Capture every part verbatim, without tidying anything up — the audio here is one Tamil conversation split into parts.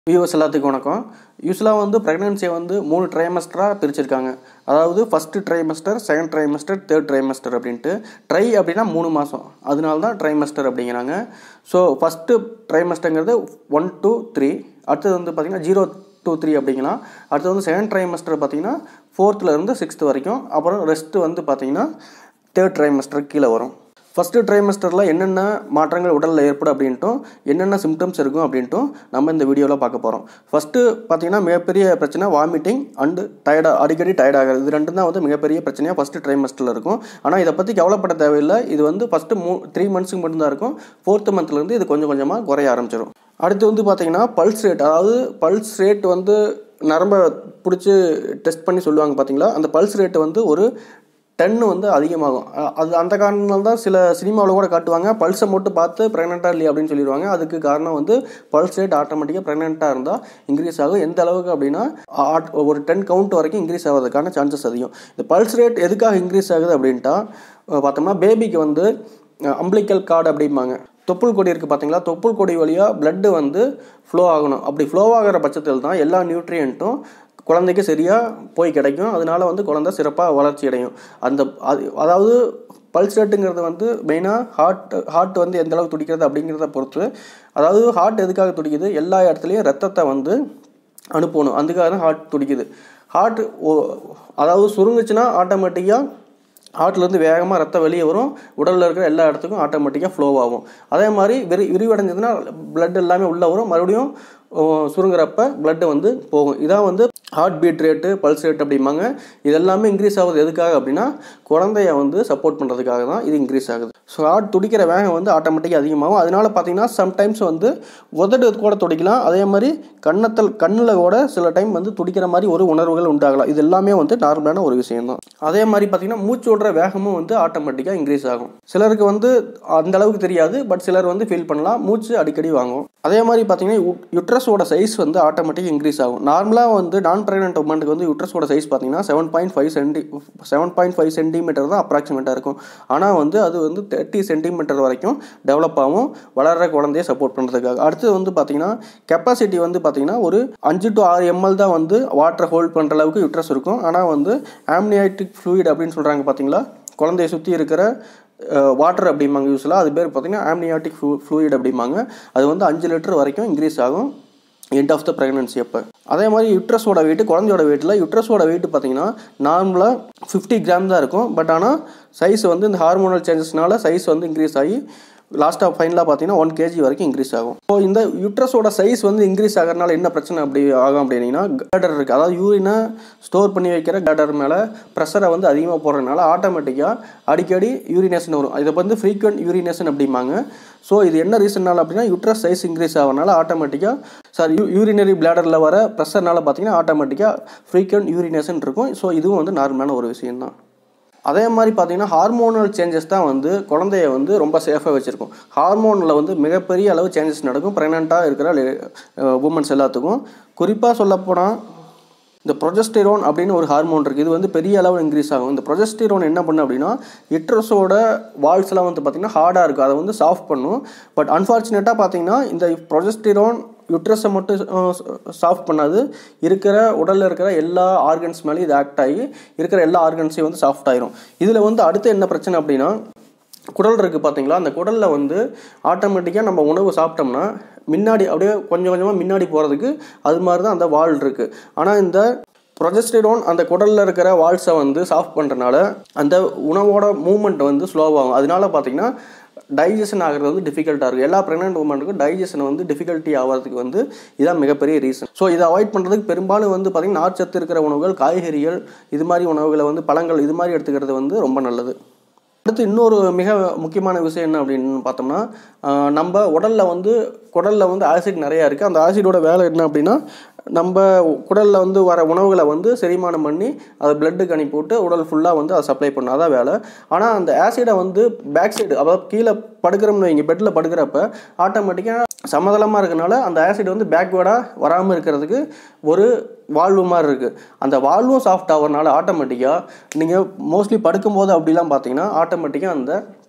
வியூவர்ஸ் எல்லாத்துக்கும் வணக்கம். யூஸ்வலாக வந்து ப்ரெக்னென்சியை வந்து மூணு ட்ரைமஸ்டராக பிரிச்சிருக்காங்க. அதாவது first trimester, second trimester, third trimester அப்படின்ட்டு. ட்ரை அப்படின்னா மூணு மாதம், அதனால தான் ட்ரைமஸ்டர் அப்படிங்கிறாங்க. ஸோ ஃபஸ்ட்டு ட்ரைமஸ்டருங்கிறது ஒன் டூ த்ரீ, அடுத்தது வந்து பார்த்திங்கன்னா ஜீரோ டூ த்ரீ அப்படிங்கலாம். அடுத்தது வந்து செகண்ட் ட்ரைமஸ்டர் பார்த்திங்கன்னா ஃபோர்த்துலேருந்து சிக்ஸ்த்து வரைக்கும். அப்புறம் ரெஸ்ட்டு வந்து பார்த்திங்கன்னா தேர்ட் ட்ரைமஸ்டருக்கு கீழே வரும். ஃபஸ்ட்டு ட்ரைமஸ்டரில் என்னென்ன மாற்றங்கள் உடலில் ஏற்படும் அப்படின்ட்டும் என்னென்ன சிம்டம்ஸ் இருக்கும் அப்படின்ட்டும் நம்ம இந்த வீடியோவில் பார்க்க போகிறோம். ஃபஸ்ட்டு பார்த்திங்கன்னா மிகப்பெரிய பிரச்சனை வாமிட்டிங் அண்டு டயர்டாக அடிக்கடி டயர்டாகிறது. இது ரெண்டும் தான் வந்து மிகப்பெரிய பிரச்சனையாக ஃபஸ்ட்டு ட்ரைமஸ்டரில் இருக்கும். ஆனால் இதை பற்றி கவலைப்பட தேவையில்லை. இது வந்து ஃபஸ்ட்டு மூ த்ரீ மந்த்ஸுக்கு மட்டும்தான் இருக்கும். ஃபோர்த்து மந்த்லேருந்து இது கொஞ்சம் கொஞ்சமாக குறைய ஆரம்பிச்சிடும். அடுத்து வந்து பார்த்திங்கன்னா பல்ஸ் ரேட், அதாவது பல்ஸ் ரேட் வந்து நரம்பை பிடிச்சி டெஸ்ட் பண்ணி சொல்லுவாங்க பார்த்தீங்களா, அந்த பல்ஸ் ரேட்டு வந்து ஒரு டென்னு வந்து அதிகமாகும். அது அந்த காரணத்தினால தான் சில சினிமாவில் கூட காட்டுவாங்க, பல்ஸை மட்டும் பார்த்து ப்ரெக்னெண்ட்டாக இல்லையா அப்படின்னு சொல்லிடுவாங்க. அதுக்கு காரணம் வந்து பல்ஸ் ரேட் ஆட்டோமேட்டிக்காக ப்ரெக்னெண்ட்டாக இருந்தால் இன்க்ரீஸ் ஆகும். எந்த அளவுக்கு அப்படின்னா ஒரு டென் கவுண்ட் வரைக்கும் இன்க்ரீஸ் ஆகிறதுக்கான சான்சஸ் அதிகம். இந்த பல்ஸ் ரேட் எதுக்காக இன்க்ரீஸ் ஆகுது அப்படின்ட்டா பார்த்தோம்னா, பேபிக்கு வந்து அம்பிளிக்கல் கார்டு அப்படிம்பாங்க. தொப்புள் கொடி இருக்குது பார்த்தீங்களா, தொப்புள் கொடி வழியாக பிளட்டு வந்து ஃப்ளோ ஆகணும். அப்படி ஃப்ளோ ஆகிற பட்சத்தில் தான் எல்லா நியூட்ரியண்ட்டும் குழந்தைக்கு சரியாக போய் கிடைக்கும். அதனால வந்து குழந்தை சிறப்பாக வளர்ச்சி அடையும். அந்த அது அதாவது பல்ஸ் ரேட்டுங்கிறது வந்து மெயினாக ஹார்ட் ஹார்ட் வந்து எந்த அளவுக்கு துடிக்கிறது அப்படிங்கிறத பொறுத்து. அதாவது ஹார்ட் எதுக்காக துடிக்குது, எல்லா இடத்துலையும் ரத்தத்தை வந்து அனுப்பணும், அதுக்காக தான் ஹார்ட் துடிக்குது. ஹார்ட் அதாவது சுருங்குச்சுன்னா ஆட்டோமேட்டிக்காக ஹார்ட்லேருந்து வேகமாக ரத்தம் வெளியே வரும், உடலில் இருக்கிற எல்லா இடத்துக்கும் ஆட்டோமேட்டிக்காக ஃப்ளோ ஆகும். அதே மாதிரி விரி விரிவடைஞ்சதுன்னா பிளட் எல்லாமே உள்ளே வரும், மறுபடியும் சுருங்குறப்ப பிளட்டு வந்து போகும். இதான் வந்து heart beat rate, pulse rate அப்படிம்பாங்க. இது எல்லாமே இன்க்ரீஸ் ஆகுது எதுக்காக அப்படின்னா குழந்தைய வந்து சப்போர்ட் பண்ணுறதுக்காக தான் இது இன்க்ரீஸ் ஆகுது. ஸோ ஹார்ட் துடிக்கிற வேகம் வந்து ஆட்டோமேட்டிக்காக அதிகமாகும். அதனால பார்த்தீங்கன்னா சம்டைம்ஸ் வந்து உதடு கூட துடிக்கலாம். அதே மாதிரி கண்ணத்தில் கண்ணில் கூட சில டைம் வந்து துடிக்கிற மாதிரி ஒரு உணர்வுகள் உண்டாகலாம். இது எல்லாமே வந்து நார்மலான ஒரு விஷயம்தான். அதே மாதிரி பார்த்தீங்கன்னா மூச்சு விடுற வேகமும் வந்து ஆட்டோமேட்டிக்காக இன்க்ரீஸ் ஆகும். சிலருக்கு வந்து அந்த அளவுக்கு தெரியாது, பட் சிலர் வந்து ஃபீல் பண்ணலாம், மூச்சு அடிக்கடி வாங்கும். அதே மாதிரி பார்த்தீங்கன்னா யுட்ரஸோட சைஸ் வந்து ஆட்டோமேட்டிக்காக இன்க்ரீஸ் ஆகும். நார்மலாக வந்து நான் ப்ரெக்னென்ட் உமனுக்கு வந்து யுட்ரஸோட சைஸ் பார்த்தீங்கன்னா seven point five centi seven point five centimetre தான் அப்ராக்சிமேட்டாக இருக்கும். ஆனால் வந்து அது வந்து தேர்ட்டி சென்டிமீட்டர் வரைக்கும் டெவலப் ஆகும், வளர்கிற குழந்தைய சப்போர்ட் பண்ணுறதுக்காக. அடுத்து வந்து பார்த்தீங்கன்னா கெப்பாசிட்டி வந்து பார்த்தீங்கன்னா ஒரு அஞ்சு டு ஆறு எம்எல் தான் வந்து வாட்டரை ஹோல்ட் பண்ணுற அளவுக்கு யுட்ரஸ் இருக்கும். ஆனால் வந்து ஆம்னியாட்டிக் ஃப்ளூயிட் அப்படின்னு சொல்கிறாங்க பார்த்தீங்களா, குழந்தைய சுற்றி இருக்கிற வாட்டர் அப்படிம்பாங்க யூஸ்வலாக. அது பேர் பார்த்தீங்கன்னா ஆம்னியாட்டிக் ஃப்ளூ ஃப்ளூயிட் அப்படிம்பாங்க. அது வந்து அஞ்சு லிட்டர் வரைக்கும் இன்க்ரீஸ் ஆகும் எண்ட் ஆஃப் த ப்ரெக்னன்சி அப்போ. அதே மாதிரி யுட்ரஸோட வெயிட்டு, குழந்தையோட வெயிட்டில் யுட்ரஸோட வெயிட்டு பார்த்தீங்கன்னா நார்மலாக ஃபிஃப்டி கிராம் தான் இருக்கும். பட் ஆனால் சைஸ் வந்து இந்த ஹார்மோனல் சேஞ்சஸ்னால சைஸ் வந்து இன்க்ரீஸ் ஆகி லாஸ்ட்டாக ஃபைனலாக பார்த்தீங்கன்னா ஒன் கேஜி வரைக்கும் இன்க்ரீஸ் ஆகும். ஸோ இந்த யுட்ரஸோட சைஸ் வந்து இன்க்ரீஸ் ஆகிறதுனால என்ன பிரச்சனை அப்படி ஆகும் அப்படின்னா, கேடர் இருக்குது, அதாவது யூரினை ஸ்டோர் பண்ணி வைக்கிற கேடர் மேலே ப்ரெஷரை வந்து அதிகமாக போடுறதுனால ஆட்டோமேட்டிக்காக அடிக்கடி யூரினேஷன் வரும். இதை வந்து ஃப்ரீக்வெண்ட் யூரினேஷன் அப்படிம்பாங்க. ஸோ இது என்ன ரீசன்னால அப்படின்னா யுட்ரஸ் சைஸ் இன்க்ரீஸ் ஆகிறதுனால ஆட்டோமேட்டிக்காக சார் யூ யூரினரி பிளாடரில் வர ப்ரெஷர்னால பார்த்தீங்கன்னா ஆட்டோமேட்டிக்காக ஃப்ரீக்வெண்ட் யூரினேஷன் இருக்கும். ஸோ இதுவும் வந்து நார்மலான ஒரு விஷயம்தான். அதே மாதிரி பார்த்தீங்கன்னா ஹார்மோனல் சேஞ்சஸ் தான் வந்து குழந்தைய வந்து ரொம்ப சேஃபாக வச்சுருக்கும். ஹார்மோனில் வந்து மிகப்பெரிய அளவு சேஞ்சஸ் நடக்கும் ப்ரெக்னெண்ட்டாக இருக்கிற உமன்ஸ் எல்லாத்துக்கும். குறிப்பாக சொல்லப்போனால் இந்த ப்ரொஜெஸ்டெரோன் அப்படின்னு ஒரு ஹார்மோன் இருக்குது. இது வந்து பெரிய அளவில் இன்க்ரீஸ் ஆகும். இந்த ப்ரொஜெஸ்டெரோன் என்ன பண்ணும் அப்படின்னா யுட்ரஸோட வால்ஸ்லாம் வந்து பார்த்திங்கன்னா ஹார்டாக இருக்கும், அதை வந்து சாஃப்ட் பண்ணும். பட் அன்ஃபார்ச்சுனேட்டாக பார்த்தீங்கன்னா இந்த ப்ரொஜெஸ்டெரோன் யுட்ரஸை மட்டும் சாஃப்ட் பண்ணாது, இருக்கிற உடலில் இருக்கிற எல்லா ஆர்கன்ஸ் மேலேயும் இது ஆக்ட் ஆகி இருக்கிற எல்லா ஆர்கன்ஸையும் வந்து சாஃப்ட் ஆயிரும். இதில் வந்து அடுத்து என்ன பிரச்சனை அப்படின்னா, குடல் இருக்குது பார்த்தீங்களா, அந்த குடலில் வந்து ஆட்டோமேட்டிக்காக நம்ம உணவு சாப்பிட்டோம்னா முன்னாடி அப்படியே கொஞ்சம் கொஞ்சமாக முன்னாடி போகிறதுக்கு அது மாதிரி தான் அந்த வால் இருக்குது. ஆனால் இந்த ப்ரொஜெஸ்டெரோன் அந்த குடலில் இருக்கிற வால்ஸை வந்து சாஃப்ட் பண்ணுறதுனால அந்த உணவோட மூவ்மெண்ட் வந்து ஸ்லோவாகும். அதனால பார்த்தீங்கன்னா டைஜஷன் ஆகிறது வந்து டிஃபிகல்ட்டாக இருக்குது. எல்லா ப்ரெக்னென்ட் உமனுக்கும் டைஜஷன் வந்து டிஃபிகல்ட்டி ஆகிறதுக்கு வந்து இதான் மிகப்பெரிய ரீசன். ஸோ இதை அவாய்ட் பண்ணுறதுக்கு பெரும்பாலும் வந்து பார்த்திங்கன்னா நார்ச்சத்து இருக்கிற உணவுகள், காய்கறிகள், இது மாதிரி உணவுகளை வந்து பழங்கள் இது மாதிரி எடுத்துக்கிறது வந்து ரொம்ப நல்லது. அடுத்து இன்னொரு மிக முக்கியமான விஷயம் என்ன அப்படின்னு பார்த்தோம்னா, நம்ம உடலில் வந்து குடலில் வந்து ஆசிட் நிறையா இருக்குது. அந்த ஆசிடோட வேலை என்ன அப்படின்னா, நம்ம குடலில் வந்து வர உணவுகளை வந்து செரிமானம் பண்ணி அதை பிளட்டுக்கு அனுப்பி போட்டு உடல் ஃபுல்லாக வந்து அதை சப்ளை பண்ண அதான் வேலை. ஆனால் அந்த ஆசிடை வந்து பேக் சைடு, அதாவது கீழே படுக்கிறோம்னு வைங்க, பெட்டில் படுக்கிறப்ப ஆட்டோமேட்டிக்காக சமதளமாக இருக்கனால அந்த ஆசிட் வந்து பேக்வேர்டாக வராமல் இருக்கிறதுக்கு ஒரு வால்வு மாதிரி இருக்குது. அந்த வால்வும் சாஃப்ட் ஆகிறதுனால ஆட்டோமேட்டிக்காக நீங்கள் மோஸ்ட்லி படுக்கும்போது அப்படிலாம் பார்த்தீங்கன்னா ஆட்டோமேட்டிக்காக அந்த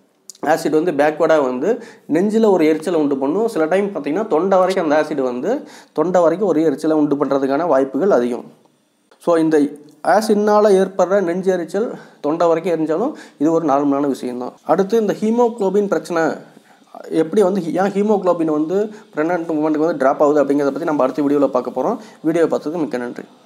ஆசிட் வந்து பேக்வேர்டாக வந்து நெஞ்சில் ஒரு எரிச்சலை உண்டு பண்ணும். சில டைம் பார்த்திங்கன்னா தொண்டை வரைக்கும் அந்த ஆசிட் வந்து தொண்டை வரைக்கும் ஒரு எரிச்சலை உண்டு பண்ணுறதுக்கான வாய்ப்புகள் அதிகம். ஸோ இந்த ஆசிட்னால் ஏற்படுற நெஞ்சு எரிச்சல் தொண்டை வரைக்கும் எரிஞ்சாலும் இது ஒரு நார்மலான விஷயம்தான். அடுத்து இந்த ஹீமோக்ளோபின் பிரச்சனை எப்படி வந்து ஏன் ஹீமோக்ளோபின் வந்து ப்ரெக்னென்ட் உமனுக்கு வந்து ட்ராப் ஆகுது அப்படிங்கிறத பற்றி நம்ம அடுத்த வீடியோவில் பார்க்க போகிறோம். வீடியோ பார்த்ததுக்கு மிக்க நன்றி.